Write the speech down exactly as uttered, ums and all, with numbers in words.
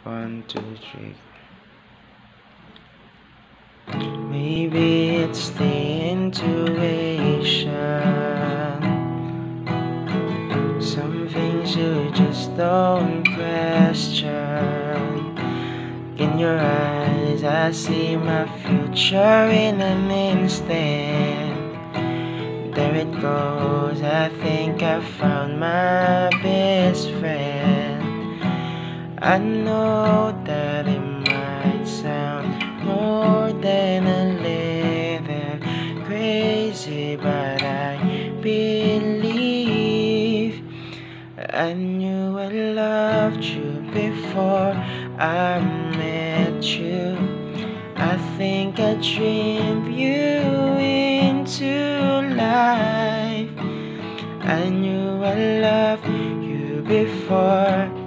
One, two, three. Maybe it's the intuition. Some things you just don't question. In your eyes, I see my future in an instant. There it goes, I think I found my best friend. I know that it might sound more than a little crazy, but I believe I knew I loved you before I met you. I think I dreamed you into life. I knew I loved you before